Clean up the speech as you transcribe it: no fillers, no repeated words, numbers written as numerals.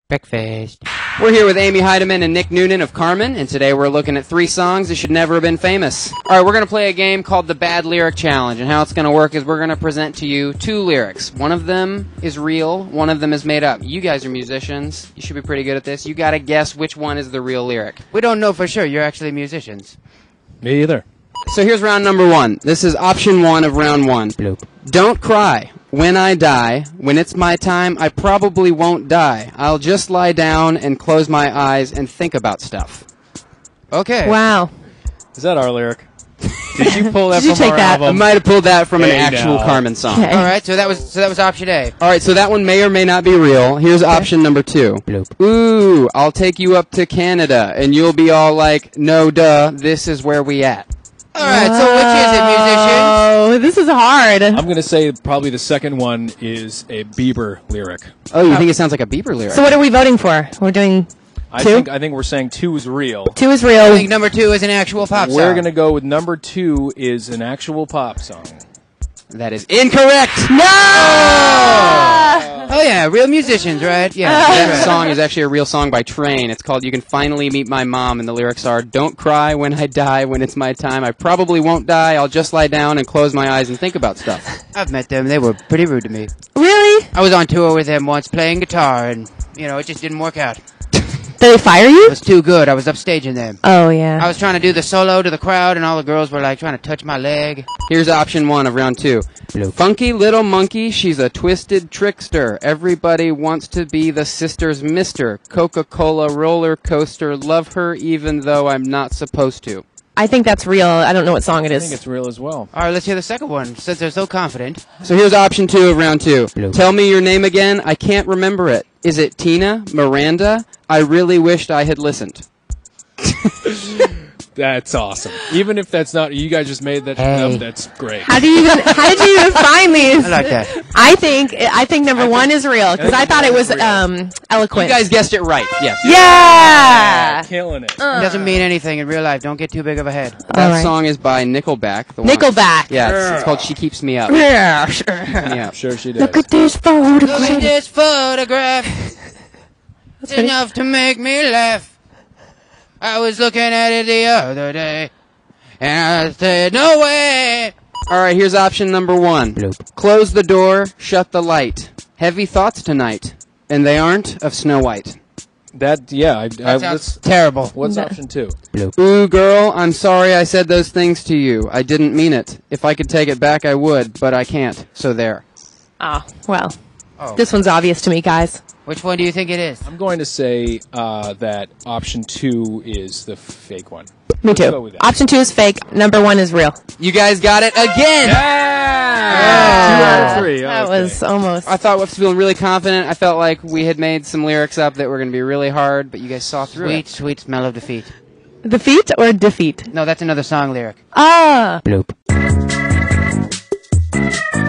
Breakfast. We're here with Amy Heidemann and Nick Noonan of Carmen, and today we're looking at 3 songs that should never have been famous. All right, we're going to play a game called the Bad Lyric Challenge, and how it's going to work is we're going to present to you 2 lyrics. One of them is real, one of them is made up. You guys are musicians. You should be pretty good at this. You got to guess which one is the real lyric. We don't know for sure. You're actually musicians. Me either. So here's round number 1. This is option 1 of round 1. Bloop. Don't cry. When I die, when it's my time, I probably won't die. I'll just lie down and close my eyes and think about stuff. Okay. Wow. Is that our lyric? Did you pull that Did you from take our that? I album? might have pulled that from an Hey, actual now. Carmen song. Okay. All right. So that was option A. All right, so that one may or may not be real. Here's option number 2. Bloop. Ooh, I'll take you up to Canada, and you'll be all like, no, duh, this is where we at. All right. So which is it, musicians? Oh, this is hard. I'm going to say probably the second one is a Bieber lyric. Oh, you think it sounds like a Bieber lyric? So what are we voting for? We're doing I 2? think we're saying 2 is real. 2 is I real. think number 2 is an actual pop song. We're going to go with number 2 is an actual pop song. That is incorrect. Oh yeah, real musicians, right? Yeah. That that's right. song is actually a real song by Train. It's called You Can Finally Meet My Mom, and the lyrics are, don't cry when I die, when it's my time. I probably won't die. I'll just lie down and close my eyes and think about stuff. I've met them. They were pretty rude to me. Really? I was on tour with them once playing guitar, and it just didn't work out. Did they fire you? It was too good. I was upstaging them. Oh, yeah. I was trying to do the solo to the crowd, and all the girls were like trying to touch my leg. Here's option 1 of round 2. Funky little monkey, she's a twisted trickster. Everybody wants to be the sister's mister. Coca-Cola roller coaster, love her even though I'm not supposed to. I think that's real. I don't know what song it I think is. it's real as well. All right, let's hear the second one, since they're so confident. So here's option 2 of round 2. Tell me your name again, I can't remember it. Is it Tina? Miranda? I really wished I had listened. That's awesome. Even if that's not, you guys just made that up, that's great. How did you even find these? I like that. I think number 1 is real because I thought it was You eloquent. guys guessed it right, yes. Yeah. Killing it. It doesn't mean anything in real life. Don't get too big of a head. That All right. song is by Nickelback. The one- Nickelback. Yeah, it's called She Keeps Me Up. Yeah, sure. Yeah. Sure she does. Look at this Look at photograph. this photograph. It's enough to make me laugh. I was looking at it the other day, and I said, no way. All right, here's option number 1. Close the door, shut the light. Heavy thoughts tonight, and they aren't of Snow White. That, yeah. That sounds terrible. What's No. option 2? Ooh, girl, I'm sorry I said those things to you. I didn't mean it. If I could take it back, I would, but I can't. So there. Oh, well. Oh. This one's obvious to me, guys. Which one do you think it is? I'm going to say that option 2 is the fake one. Me Let's go too. with that. Option 2 is fake. Number 1 is real. You guys got it again! Yeah! 2 out of 3. That okay. was almost. I thought I was feeling really confident. I felt like we had made some lyrics up that were going to be really hard, but you guys saw through Sweet, it. sweet smell of defeat. Defeat or defeat? No, that's another song lyric. Ah. Bloop.